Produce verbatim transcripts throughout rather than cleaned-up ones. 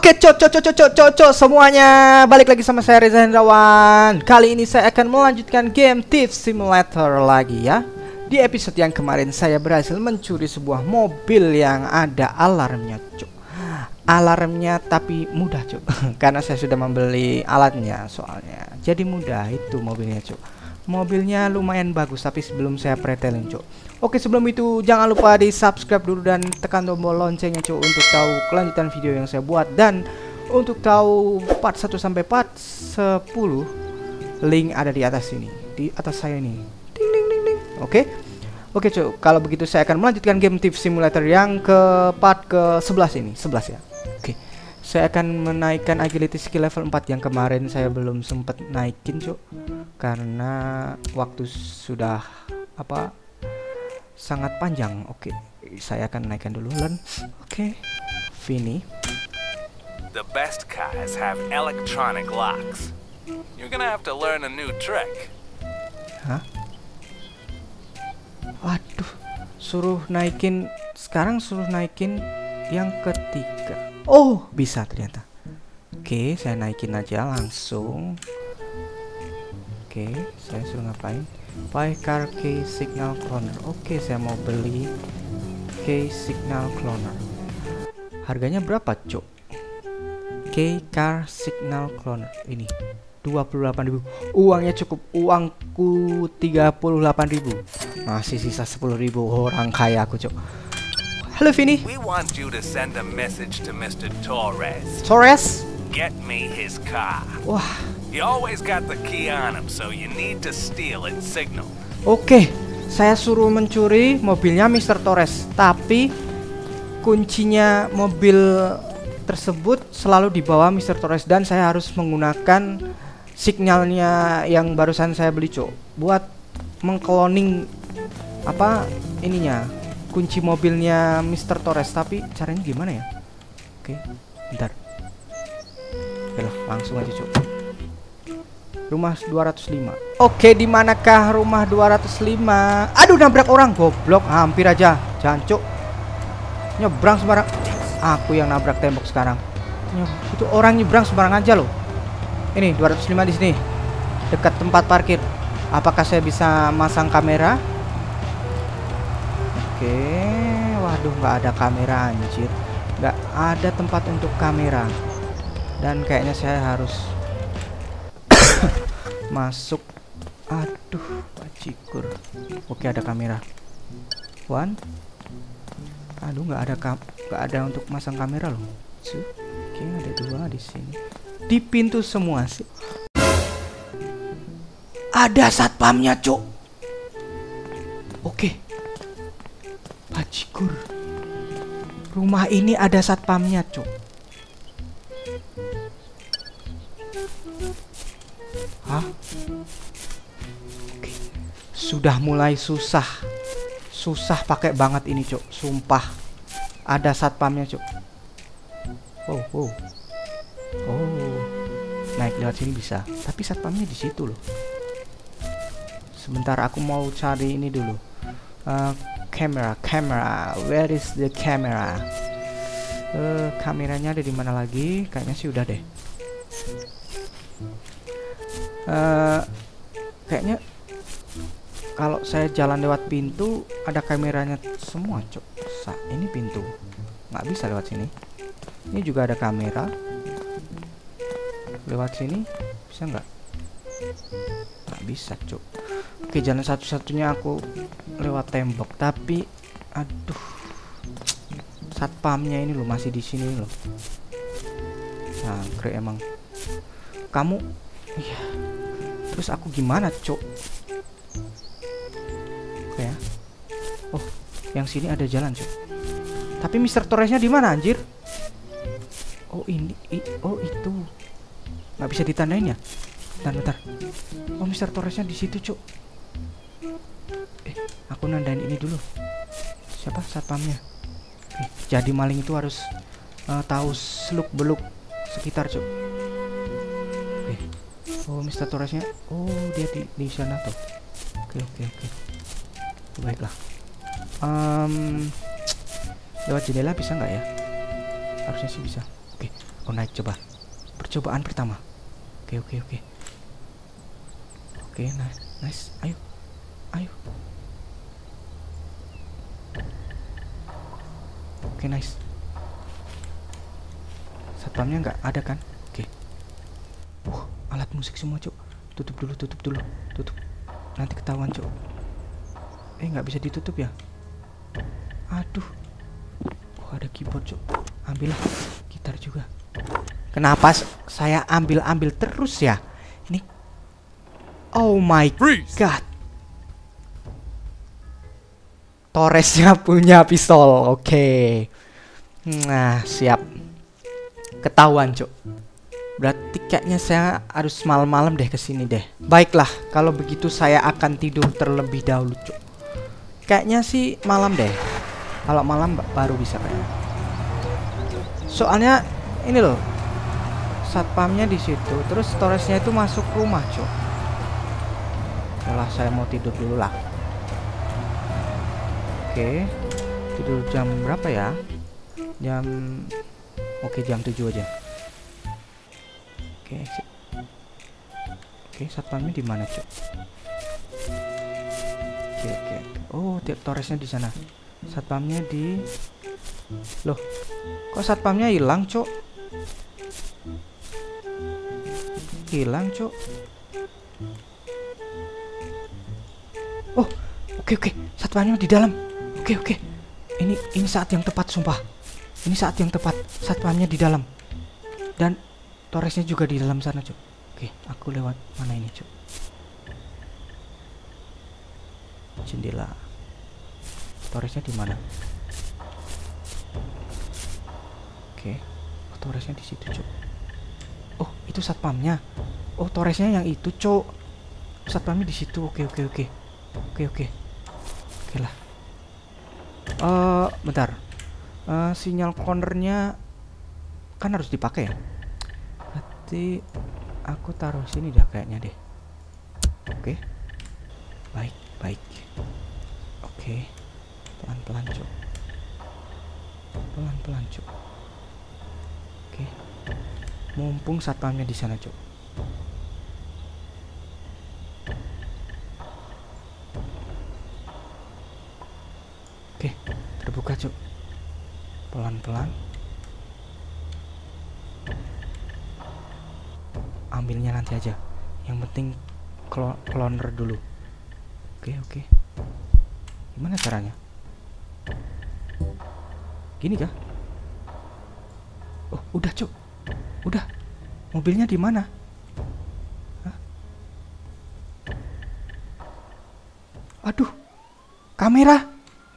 Oke, cok, cok, cok, cok, cok, cok, cok, semuanya balik lagi sama saya Reza Hendrawan. Kali ini saya akan melanjutkan game Thief Simulator lagi ya. Di episode yang kemarin saya berhasil mencuri sebuah mobil yang ada alarmnya, cok. Alarmnya tapi mudah, cok. Karena saya sudah membeli alatnya soalnya. Jadi mudah itu mobilnya, cok. Mobilnya lumayan bagus, tapi sebelum saya pretelin, cok. Oke, sebelum itu jangan lupa di subscribe dulu dan tekan tombol loncengnya, cok, untuk tahu kelanjutan video yang saya buat. Dan untuk tahu part satu sampai part sepuluh, link ada di atas ini, di atas saya ini. Ding ding ding ding. Oke. Oke, cok. Kalau begitu saya akan melanjutkan game Thief Simulator yang ke part ke sebelas ini, sebelas ya. Oke. Saya akan menaikkan agility skill level empat yang kemarin saya belum sempat naikin, cok. Karena waktu sudah apa sangat panjang. Oke, saya akan naikkan dulu learn. Oke, Vini. The best cars have electronic locks. You're gonna have to learn a new trick. Hah? Waduh, suruh naikin sekarang suruh naikin yang ketiga. Oh, bisa ternyata. Oke, saya naikin aja langsung. Oke, saya suruh ngapain? Buy car key signal cloner. Oke, saya mau beli key signal cloner. Harganya berapa, cok? Key car signal cloner ini dua puluh delapan ribu. Uangnya cukup, uangku tiga puluh delapan ribu. Masih sisa sepuluh ribu. Orang kaya aku, cok. Halo Vini. We want you to send a message to Mister Torres. Torres? Get me his car. Wah. He always got the key on him, so you need to steal its signal. Oke, saya suruh mencuri mobilnya Mister Torres, tapi kuncinya mobil tersebut selalu dibawa Mister Torres dan saya harus menggunakan signalnya yang barusan saya beli, cok, buat mengkloning apa ininya kunci mobilnya Mister Torres. Tapi caranya gimana ya? Oke, bentar. Oke lah, langsung aja, cok. Rumah dua ratus lima. Oke, di manakah rumah dua ratus lima? Aduh, nabrak orang, goblok. Hampir aja, jancuk. Nyebrang sembarang. Aku yang nabrak tembok sekarang. Itu orang nyebrang sembarang aja loh. Ini dua ratus lima di sini. Dekat tempat parkir. Apakah saya bisa masang kamera? Oke. Waduh, nggak ada kamera, anjir. Nggak ada tempat untuk kamera. Dan kayaknya saya harus masuk. Aduh, bajigur. Oke, ada kamera. One. Aduh, nggak ada kam nggak ada untuk masang kamera loh. Oke, ada dua di sini. Di pintu semua sih. Ada satpamnya, cok. Oke. Bajigur. Rumah ini ada satpamnya, cok. Hah? Oke. Sudah mulai susah. Susah pakai banget ini, cok. Sumpah. Ada satpamnya, cok. Oh, oh. Oh. Naik lewat sini bisa. Tapi satpamnya di situ loh. Sebentar, aku mau cari ini dulu. Uh, kamera, kamera. Where is the camera? Uh, kameranya ada di mana lagi? Kayaknya sih udah deh. Uh, kayaknya kalau saya jalan lewat pintu ada kameranya semua, cok. Sa ini pintu nggak bisa lewat sini. Ini juga ada kamera. Lewat sini bisa nggak? Nggak bisa, cok. Oke, jalan satu-satunya aku lewat tembok. Tapi aduh, satpamnya ini loh masih di sini loh. Sangkre emang. Kamu, iya. Terus aku gimana, cok? Oke ya. Oh, yang sini ada jalan, cok. Tapi Mister Torresnya di mana, anjir? Oh, ini, i, oh itu. Nggak bisa ditandain ya? Bentar, bentar. Oh, Mister Torresnya di situ, cok. Eh, aku nandain ini dulu. Siapa satpamnya? Eh, jadi maling itu harus uh, tahu seluk beluk sekitar, cok. Eh. Oh, Mister Torresnya. Oh, dia di, di sana tuh. Oke, oke, oke. Baiklah. Um, lewat jendela bisa nggak ya? Harusnya sih bisa. Oke. Aku naik coba. Percobaan pertama. Oke, oke, oke. Oke, nice, nice. Ayo, ayo. Oke, nice. Satpamnya nggak ada kan? Oke. Uh, alat musik semua, Cuk. Tutup dulu, tutup dulu, tutup. Nanti ketahuan, Cuk. Eh, nggak bisa ditutup ya? Aduh. Oh, ada keyboard, Cuk. Ambillah. Gitar juga. Kenapa saya ambil-ambil terus ya? Ini. Oh my god. Torresnya punya pistol. Oke. Okay. Nah, siap. Ketahuan, Cuk. Berarti kayaknya saya harus malam-malam deh kesini deh. Baiklah, kalau begitu saya akan tidur terlebih dahulu, Cuk. Kayaknya sih malam deh. Kalau malam baru bisa kayaknya. Soalnya ini loh. Satpamnya di situ, terus storage-nya itu masuk rumah, Cuk. Setelah saya mau tidur dulu lah. Oke. Tidur jam berapa ya? Jam Oke, jam tujuh aja. Oke, sip. Oke, satpamnya di mana, Cuk? Oke, oke. Oh, torresnya di sana. Satpamnya di Loh, kok satpamnya hilang, Cuk? Hilang, Cuk. Oh, oke, oke. Satpamnya di dalam. Oke, oke. Ini ini saat yang tepat, sumpah. Ini saat yang tepat. Satpamnya di dalam. Dan torresnya juga di dalam sana, Cuk. Oke, aku lewat mana ini, Cuk? Jendela. Torresnya di mana? Oke. Oh, torresnya di situ, Cuk. Oh, itu satpamnya. Oh, torresnya yang itu, Cuk. Satpamnya di situ. Oke, oke, oke. Oke, oke. Oke lah. Eh, uh, bentar. Uh, sinyal cornernya kan harus dipakai ya. Berarti aku taruh sini dah kayaknya deh. Oke. Baik, baik. Oke. Pelan-pelan, Cuk. Pelan-pelan, Cuk. Oke. Mumpung satpamnya di sana, Cuk. Oke, terbuka, Cuk. Pelan-pelan. Ambilnya nanti aja. Yang penting clo cloner dulu. Oke, oke. Gimana caranya? Gini kah? Oh, udah, Cuk. Udah. Mobilnya di mana? Hah? Aduh. Kamera.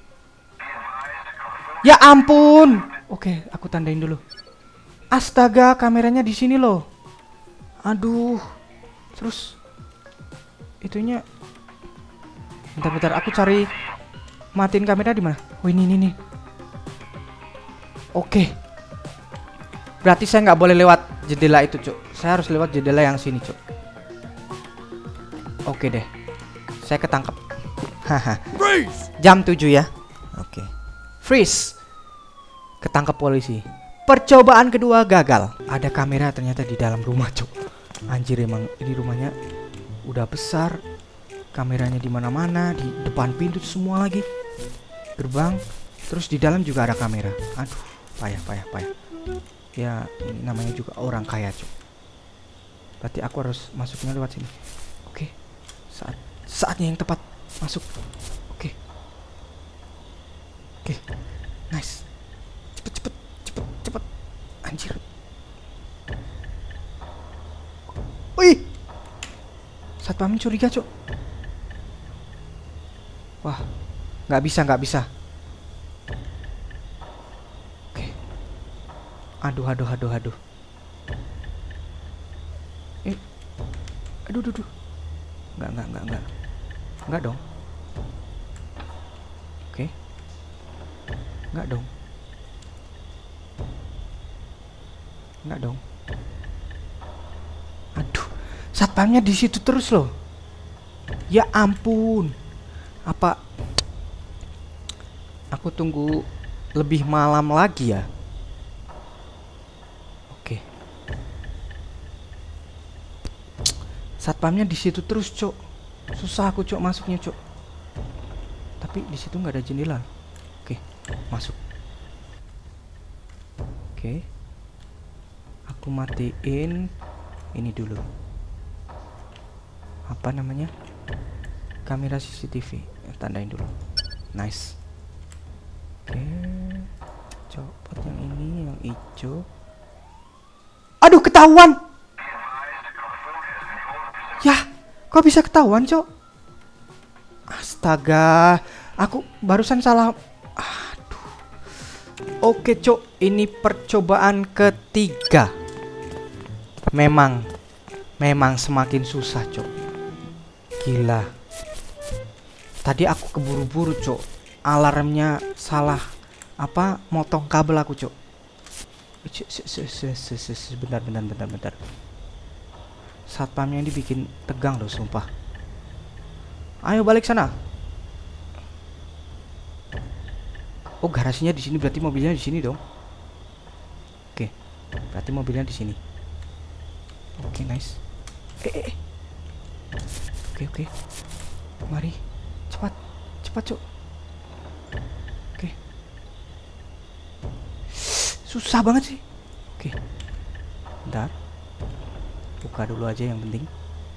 Ya ampun. Oke, aku tandain dulu. Astaga, kameranya di sini loh. Aduh. Terus itunya. Bentar-bentar, aku cari matiin kamera di mana? Oh, ini ini nih. Oke. Berarti saya nggak boleh lewat jendela itu, Cuk. Saya harus lewat jendela yang sini, Cuk. Oke deh. Saya ketangkep. Haha. Jam tujuh ya. Oke. Freeze. Ketangkep polisi. Percobaan kedua gagal. Ada kamera ternyata di dalam rumah, Cuk. Anjir, emang ini rumahnya udah besar. Kameranya di mana-mana, di depan pintu semua lagi. Gerbang, terus di dalam juga ada kamera. Aduh, payah, payah, payah. Ya, ini namanya juga orang kaya, Cuk. Berarti aku harus masuknya lewat sini. Oke. Saat saatnya yang tepat masuk. Oke. Oke. Nice. Cepet, cepet, cepet, cepet. Anjir. Wih. Satpam curiga, Cuk. Wah, nggak bisa, nggak bisa. Oke. Aduh, aduh, aduh, aduh. Eh, aduh, aduh, aduh. Nggak, nggak, nggak, nggak. Nggak dong. Oke. Nggak dong. Nggak dong. Aduh, satpamnya di situ terus loh. Ya ampun. Apa aku tunggu lebih malam lagi ya? Oke. Satpamnya di situ terus, Cok. Susah aku, Cok, masuknya, Cok. Tapi di situ nggak ada jendela. Oke, masuk. Oke. Aku matiin ini dulu. Apa namanya? Kamera C C T V. Tandain dulu. Nice. Oke. Copot yang ini, yang hijau. Aduh, ketahuan. Yah, kok bisa ketahuan, Cok? Astaga, aku barusan salah. Aduh. Oke, Cok, ini percobaan ketiga. Memang Memang semakin susah, Cok. Gila. Tadi aku keburu-buru, Cok. Alarmnya salah. Apa, motong kabel aku, Cok. Bentar, bentar, bentar, bentar. Satpamnya ini bikin tegang loh, sumpah. Ayo balik sana. Oh, garasinya di sini, berarti mobilnya di sini dong. Oke, berarti mobilnya di sini. Oke, nice. Eh, eh, eh. Oke, oke. Mari, cepat, cepat, Cok. Oke. Susah banget sih. Oke. Bentar. Buka dulu aja yang penting.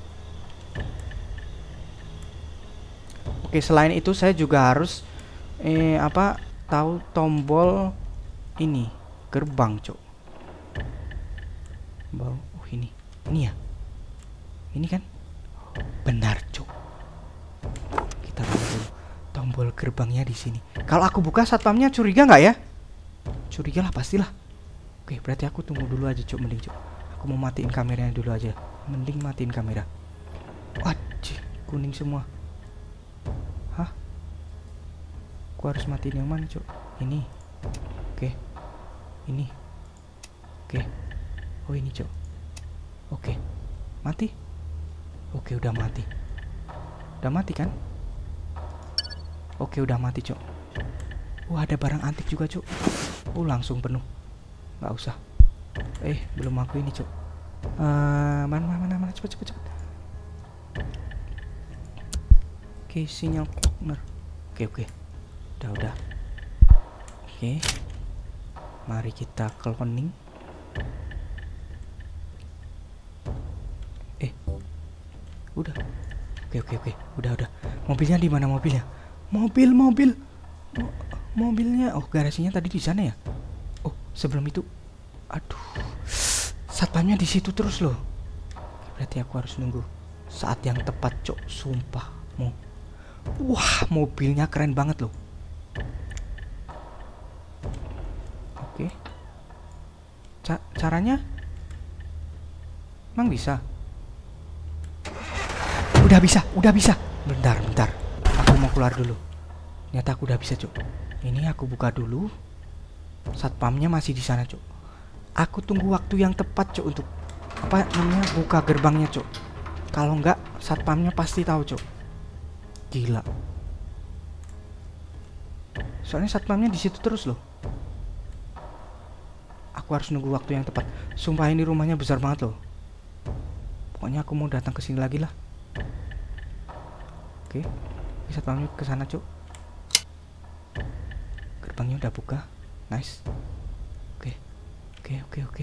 Oke, selain itu saya juga harus eh apa tahu tombol ini gerbang, Cok. Bau, oh ini, ini ya, ini kan, benar, Cok. Kita tahu dulu tombol gerbangnya di sini. Kalau aku buka satpamnya curiga nggak ya? Curiga lah pastilah. Oke, berarti aku tunggu dulu aja, Cok, mending, Cok. Aku mau matiin kameranya dulu aja. Mending matiin kamera. Wajih, kuning semua. Hah? Aku harus matiin yang mana, Cok? Ini. Oke. Ini. Oke. Oh, ini, Cok. Oke. Mati. Oke, udah mati. Udah mati kan? Oke, udah mati, Cok. Wah, ada barang antik juga, Cok. Oh, langsung penuh. Nggak usah. Eh, belum aku ini, Cok. Uh, mana, mana, mana, mana, cepet, cepet, cepet. Oke, sinyal corner. Oke, oke. Udah, udah. Oke. Mari kita cloning. Eh. Udah. Oke, oke, oke. Udah, udah. Mobilnya di mana mobilnya? Mobil, mobil. Mo mobilnya. Oh, garasinya tadi di sana ya? Oh, sebelum itu. Aduh. Satpamnya di situ terus loh. Berarti aku harus nunggu saat yang tepat, Cok. Sumpah. Mau. Wah, mobilnya keren banget loh. Oke. Ca caranya? Emang bisa? Udah bisa, udah bisa. Bentar, bentar. Aku mau keluar dulu. Ternyata aku udah bisa, Cok. Ini aku buka dulu. Satpamnya masih di sana, Cok. Aku tunggu waktu yang tepat, Cok, untuk apa namanya buka gerbangnya, Cok. Kalau enggak, satpamnya pasti tahu, Cok. Gila. Soalnya satpamnya di situ terus loh. Aku harus nunggu waktu yang tepat. Sumpah ini rumahnya besar banget loh. Pokoknya aku mau datang ke sini lagi lah. Oke, satpamnya ke sana, Cok. Gerbangnya udah buka. Nice. Oke. Oke, oke, oke.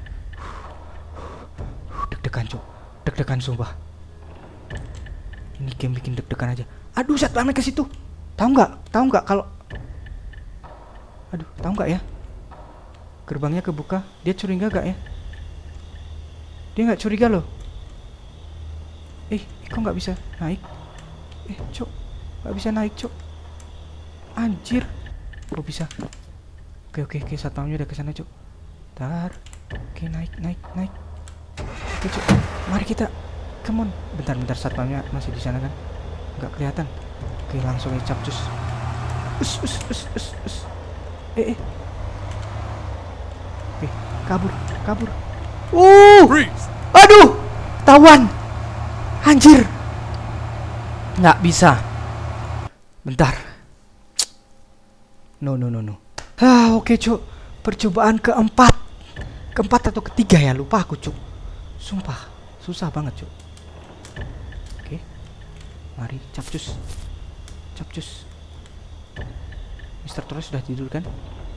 Deg-degan, Cok. Deg-degan sumpah. Ini game bikin deg-degan aja. Aduh, satpamnya ke situ. Tahu nggak? Tahu nggak kalau Aduh, tahu nggak ya? Gerbangnya kebuka. Dia curiga nggak ya? Dia nggak curiga loh. Eh, kok nggak bisa naik? Eh, Cok. Nggak bisa naik, Cok. Anjir. Kok bisa? Oke, oke, oke. Satpamnya udah ke sana, Cok. Bentar. Oke, naik, naik, naik. Oke, Cok. Mari kita. Come on. Bentar, bentar. Satpamnya masih di sana kan? Nggak kelihatan. Oke, langsung icap cus. Us, us, us, us, us. Eh, eh. Oke, kabur, kabur. Uh, aduh, tawan. Anjir. Nggak bisa. Bentar. No, no, no, no. Ah, oke, Cuk. Percobaan keempat. Keempat atau ketiga ya, lupa aku, Cuk. Sumpah, susah banget, Cuk. Mari, capcus. Capcus. Mister Torres sudah tidur kan?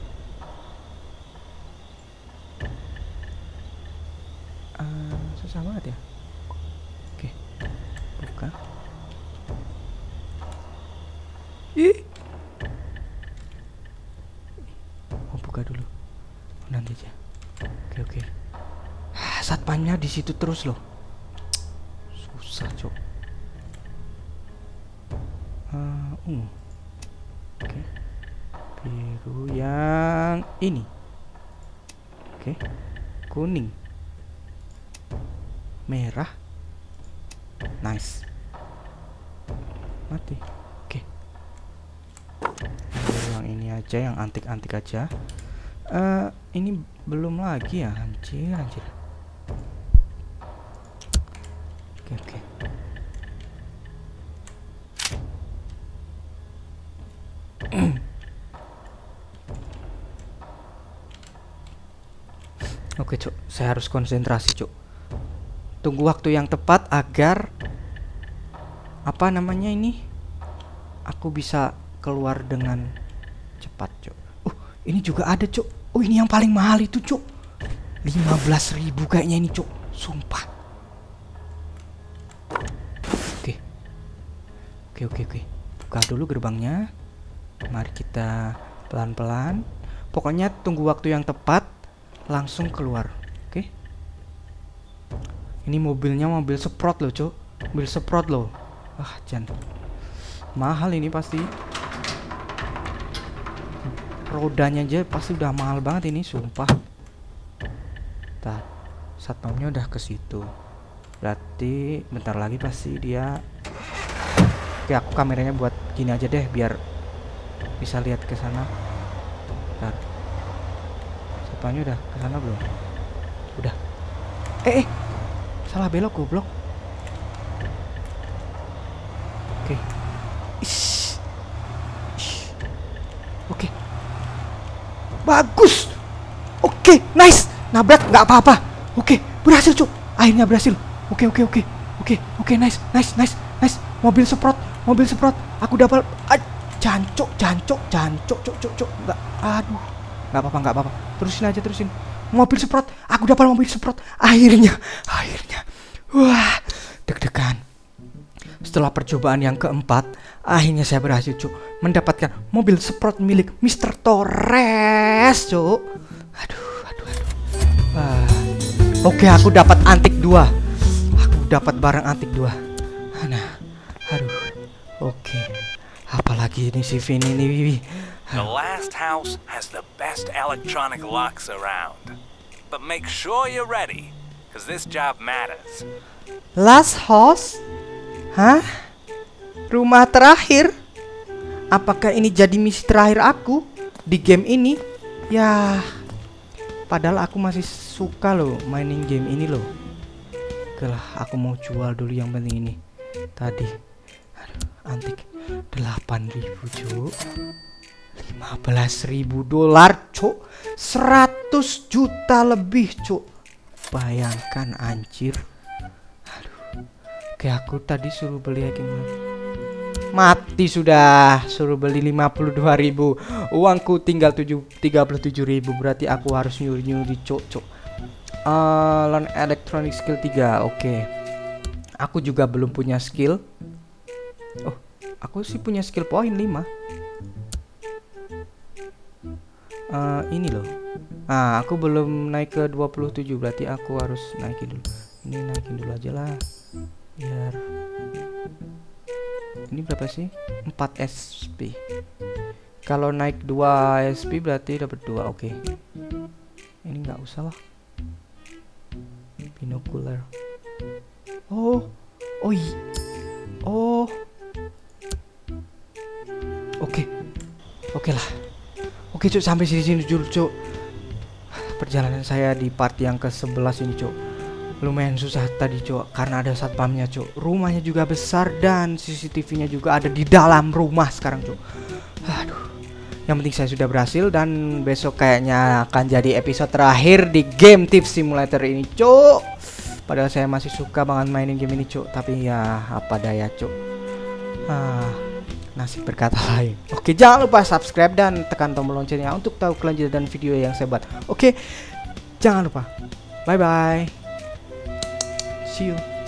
Uh, susah banget ya. Oke, buka. Ih. Oh, buka dulu. Nanti aja. Oke, oke. Ah, satpamnya di situ terus loh. Susah, Cok. Uh, uh. Oke. Biru yang ini. Oke. Kuning. Merah. Nice. Mati. Oke. Ambil yang ini aja, yang antik-antik aja. Uh, ini belum lagi ya, anjir, anjir. Oke, oke. Oke, Cuk, saya harus konsentrasi, Cuk. Tunggu waktu yang tepat agar apa namanya ini? Aku bisa keluar dengan cepat, Cuk. Uh, ini juga ada, Cuk. Oh, ini yang paling mahal itu, Cuk. lima belas ribu kayaknya ini, Cuk. Sumpah. Oke. Oke, oke, oke. Buka dulu gerbangnya. Mari kita pelan-pelan. Pokoknya tunggu waktu yang tepat, langsung keluar. Oke. Ini mobilnya mobil Sprott loh, Cuk. Mobil Sprott loh. Ah, jangan. Mahal ini pasti. Rodanya aja pasti udah mahal banget ini, sumpah. Tar, satpamnya udah ke situ. Berarti bentar lagi pasti dia. Oke, aku kameranya buat gini aja deh biar bisa lihat ke sana. Tar. Satpamnya udah ke sana belum? Udah. Eh, eh. Salah belok goblok. Oke. Ish. Ish. Oke. Bagus. Oke, nice. Nabrak nggak apa-apa. Oke, berhasil, Cuk. Akhirnya berhasil. Oke, oke, oke. Oke, oke, nice, nice, nice, nice. Mobil Sprott, mobil Sprott. Aku dapat. Ah, jancuk, jancuk, jancuk, cuk, cuk, cuk. Enggak. Aduh. Nggak apa-apa, nggak apa-apa. Terusin aja, terusin. Mobil Sprott, aku dapat mobil Sprott. Akhirnya, akhirnya. Wah, deg-degan. Setelah percobaan yang keempat, akhirnya saya berhasil, Cuk, mendapatkan mobil Sprott milik Mister Torres, Cuk. Aduh, aduh, aduh. Wah. Oke, aku dapat antik dua. Aku dapat barang antik dua. Nah, aduh. Oke. Apalagi ini si Vin ini, Wiwi. The last house has the best electronic locks around. But make sure you're ready, because this job matters. Last house? Hah? Rumah terakhir? Apakah ini jadi misi terakhir aku di game ini? Ya, padahal aku masih suka loh mainin game ini loh. Oke lah, aku mau jual dulu yang penting ini. Tadi, aduh, antik delapan ribu, Cuk. lima belas ribu dolar, Cuk. seratus juta lebih, Cuk. Bayangkan, anjir. Aduh. Oke, aku tadi suruh beli gimana? Mati sudah. Suruh beli lima puluh dua ribu. Uangku tinggal tiga puluh tujuh ribu. Berarti aku harus nyuri-nyuri, Cuk, Cuk. Uh, learn electronic skill tiga. Oke. Aku juga belum punya skill. Oh, aku sih punya skill point lima. Uh, ini loh. Nah, aku belum naik ke dua puluh tujuh, berarti aku harus naikin dulu. Ini naikin dulu aja lah. Biar ini berapa sih? empat S P. Kalau naik dua S P berarti dapat dua. Oke. Okay. Ini nggak usah lah. Binokular. Oh. Oh. Oh. Oke. Okay. Oke okay lah. Oke, Cuk, sampai sini dulu, Cuk. Perjalanan saya di part yang ke sebelas ini, Cuk. Lumayan susah tadi, Cuk, karena ada satpamnya, Cuk. Rumahnya juga besar dan C C T V-nya juga ada di dalam rumah sekarang, Cuk. Aduh. Yang penting saya sudah berhasil dan besok kayaknya akan jadi episode terakhir di game Thief Simulator ini, Cuk. Padahal saya masih suka banget mainin game ini, Cuk, tapi ya apa daya, Cuk. Ah, nasib berkata lain. Oke, jangan lupa subscribe dan tekan tombol loncengnya untuk tahu kelanjutan video yang saya buat. Oke, jangan lupa. Bye bye. See you.